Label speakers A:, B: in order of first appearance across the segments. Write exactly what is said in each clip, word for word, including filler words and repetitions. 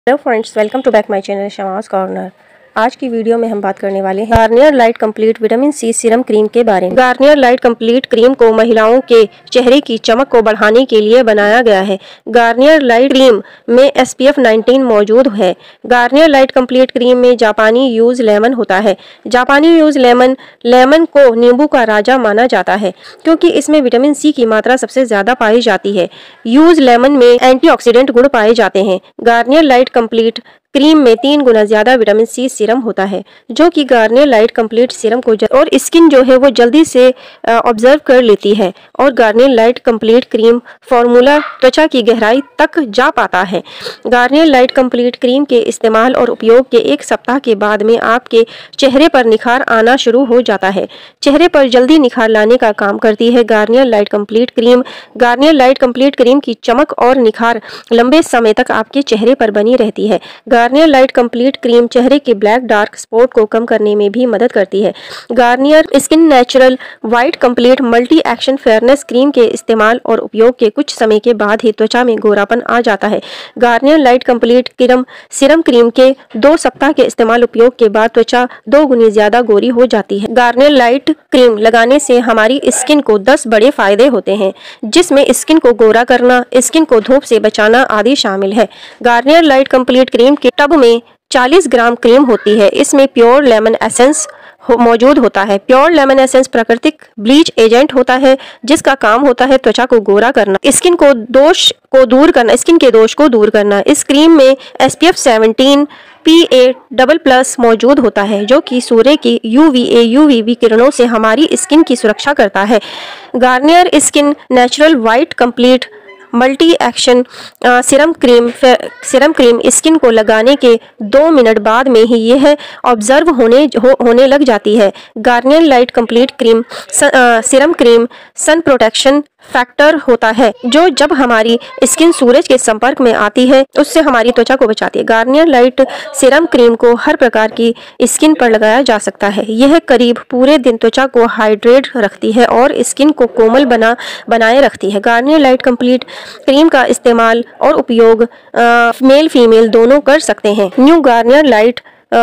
A: Hello friends, welcome to back my channel Shamas corner. आज की video में हम बात करने वाले हैं Garnier light complete vitamin C serum cream के बारे में। गार्नियर लाइट कंप्लीट क्रीम को महिलाओं के चेहरे की चमक को बढ़ाने के लिए बनाया गया है। गार्नियर लाइट क्रीम में एस पी एफ नाइनटीन मौजूद है। गार्नियर लाइट कंप्लीट क्रीम में जापानी यूज लेमन होता है। जापानी यूज लेमन लेमन को नींबू का राजा माना जाता है क्योंकि इसमें विटामिन सी की मात्रा सबसे ज्यादा पाई जाती है। यूज लेमन में एंटीऑक्सीडेंट गुण पाए जाते हैं। गार्नियर लाइट कंप्लीट क्रीम में तीन गुना ज्यादा विटामिन सी सीरम होता है जो कि गार्नियर लाइट कंप्लीट सीरम को और स्किन जो है वो जल्दी से ऑब्जर्व कर लेती है और Garnier light complete cream formula त्वचा की गहराई तक जा पाता है। गार्नियर लाइट कंप्लीट क्रीम के इस्तेमाल और उपयोग के एक सप्ताह के बाद में आपके चेहरे पर निखार आना शुरू हो जाता है। चेहरे पर जल्दी निखार लाने का काम करती है Garnier light complete cream. Garnier light complete cream की चमक और निखार लंबे समय तक आपके चेहरे पर बनी रहती है। गार्नियर लाइट कंप्लीट क्रीम चेहरे के ब्लैक डार्क स्पॉट को कम करने में भी मदद करती है। Garnier skin natural white complete multi action fairness cream के इस्तेमाल और उपयोग के कुछ समय के बाद ही त्वचा में गोरापन आ जाता है। Garnier light complete cream serum cream के दो सप्ताह के इस्तेमाल उपयोग के बाद त्वचा दो गुनी ज्यादा गोरी हो जाती है। गार्नियर लाइट क्रीम लगाने से हमारी स्किन को दस बड़े फायदे होते हैं जिसमें स्किन को गोरा करना, स्किन को धूप से बचाना आदि शामिल है। गार्नियर लाइट कंप्लीट क्रीम के टब में चालीस ग्राम क्रीम होती है। इसमें प्योर लेमन एसेंस मौजूद होता है। प्योर लेमन एसेंस प्राकृतिक ब्लीच एजेंट होता है जिसका काम होता है त्वचा को गोरा करना, स्किन को दोष को दूर करना स्किन के दोष को दूर करना। इस क्रीम में S P F seventeen P A double plus मौजूद होता है जो कि सूर्य की U V A U V B किरणों से हमारी स्किन की सुरक्षा करता है। Garnier skin natural white complete multi action serum cream serum cream skin को लगाने के दो मिनट बाद में ही यह ऑब्जर्व होने हो, होने लग जाती है। Garnier light complete cream serum cream sun protection factor होता है जो जब हमारी स्किन सूरज के संपर्क में आती है उससे हमारी त्वचा को बचाती है। गार्नियर लाइट सीरम क्रीम को हर प्रकार की स्किन पर लगाया जा सकता है। यह करीब पूरे दिन त्वचा को हाइड्रेट रखती है और स्किन को कोमल बना बनाए रखती है। गार्नियर लाइट कंप्लीट क्रीम का इस्तेमाल और उपयोग आ, मेल फीमेल दोनों कर सकते हैं। New Garnier light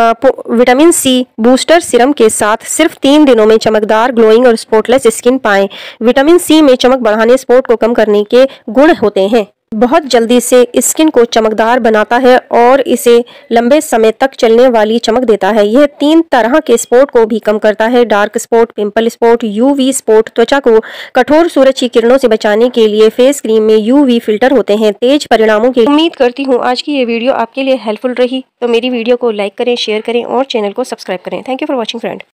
A: vitamin C booster serum के साथ सिर्फ तीन दिनों में चमकदार ग्लोइंग और स्पॉटलेस स्किन पाएं। विटामिन सी में चमक बढ़ाने, स्पॉट को कम करने के गुण होते हैं। बहुत जल्दी से स्किन को चमकदार बनाता है और इसे लंबे समय तक चलने वाली चमक देता है। यह तीन तरह के स्पॉट को भी कम करता है, dark spot, pimple spot, UV spot. त्वचा को कठोर सूरज की किरणों से बचाने के लिए फेस क्रीम में यूवी फिल्टर होते हैं तेज परिणामों की। उम्मीद करती हूँ आज की ये वीडियो आपके लिए हेल्पफुल रही। तो मेरी वीडियो को लाइक करें, शेयर करें और चैनल को सब्सक्राइब करें। Thank you for watching friend.